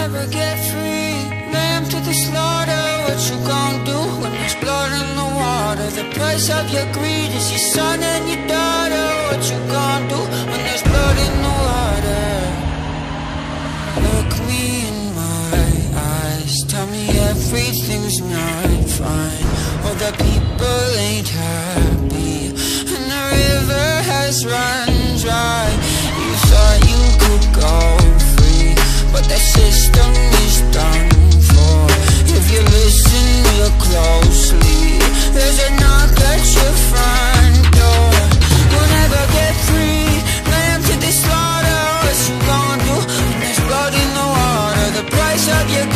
never get free. Lamb to the slaughter, what you gon' do when there's blood in the water? The price of your greed is your son and your daughter. What you gon' do when there's blood in the water? Look me in my eyes, tell me everything's not fine. All the people ain't happy, and the river has run dry. You thought you could go free, but the system is done for. If you listen real closely, there's a knock at your front door. You'll never get free, lamb to the slaughter. What you gon' do when there's blood in the water? The price of your